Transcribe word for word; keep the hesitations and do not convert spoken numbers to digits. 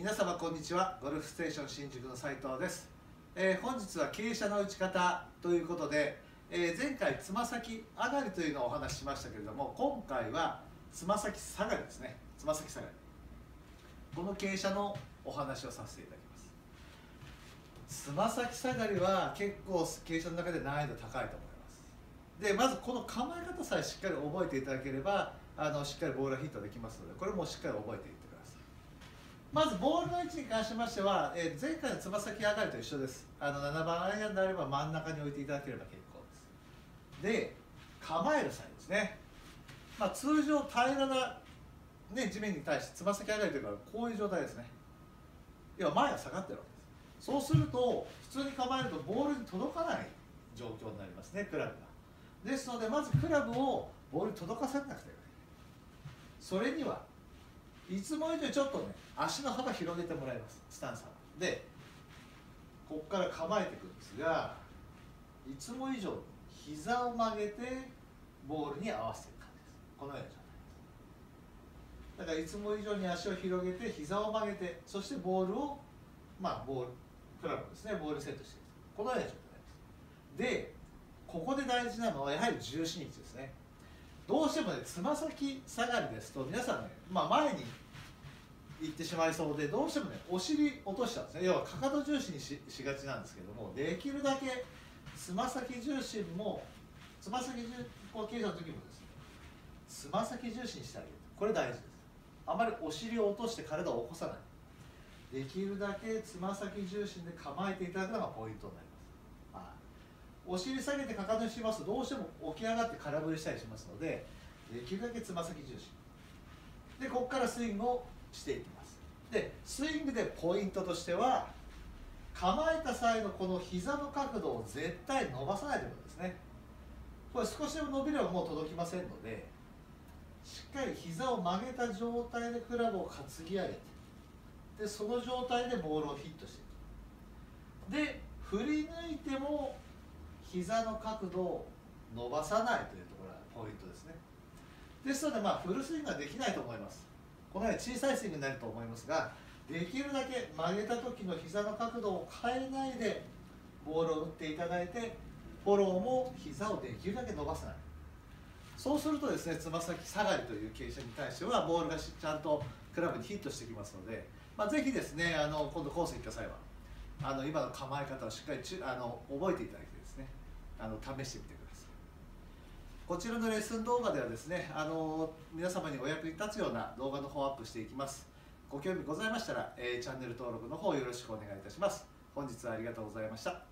皆様こんにちは。ゴルフステーション新宿の斉藤です。えー、本日は傾斜の打ち方ということで、えー、前回つま先上がりというのをお話ししましたけれども、今回はつま先下がりですね。つま先下がり、この傾斜のお話をさせていただきます。つま先下がりは結構傾斜の中で難易度高いと思います。でまずこの構え方さえしっかり覚えていただければ、あのしっかりボールがヒットできますので、これもしっかり覚えていってください。まずボールの位置に関しましては、えー、前回のつま先上がりと一緒です。あのななばんアイアンであれば真ん中に置いていただければ結構です。で構える際ですね、まあ、通常平らな、ね、地面に対してつま先上がりというかこういう状態ですね。要は前が下がってるわけです。そうすると普通に構えるとボールに届かない状況になりますね、クラブが。ですのでまずクラブをボールに届かせなくてはいけない。それにはいつも以上にちょっとね、足の幅広げてもらいます、スタンス幅で。ここから構えていくんですが、いつも以上に膝を曲げてボールに合わせていく感じです。このような状態です。だからいつも以上に足を広げて膝を曲げて、そしてボールをまあボールクラブですね、ボールにセットしていく、このような状態です。でここで大事なのはやはり重心位置ですね。どうしてもね、つま先下がりですと皆さんね、まあ、前に行ってしまいそうで、どうしてもねお尻落としちゃうんですね。要はかかと重心に し, しがちなんですけども、できるだけつま先重心もつま先重こう傾斜の時もですね、つま先重心にしてあげる、これ大事です。あまりお尻を落として体を起こさない、できるだけつま先重心で構えていただくのがポイントになります。はい、お尻下げてかかとにしますとどうしても起き上がって空振りしたりしますので、できるだけつま先重心でここからスイングをしていきます。でスイングでポイントとしては、構えた際のこの膝の角度を絶対伸ばさないということですね。これ少しでも伸びればもう届きませんので、しっかり膝を曲げた状態でクラブを担ぎ上げて、でその状態でボールをヒットしていく。で振り抜いても膝の角度を伸ばさないというところがポイントですね。ですので、まあ、フルスイングはできないと思います。このように小さいスイングになると思いますが、できるだけ曲げた時の膝の角度を変えないでボールを打っていただいて、フォローも膝をできるだけ伸ばさない。そうするとですね、つま先下がりという傾斜に対してはボールがちゃんとクラブにヒットしてきますので、まあ、ぜひですね、あの今度コースに行った際はあの今の構え方をしっかりちあの覚えていただいてですね、あの試してみてください。こちらのレッスン動画ではですね、あの皆様にお役に立つような動画の方をアップしていきます。ご興味ございましたら、えー、チャンネル登録の方よろしくお願いいたします。本日はありがとうございました。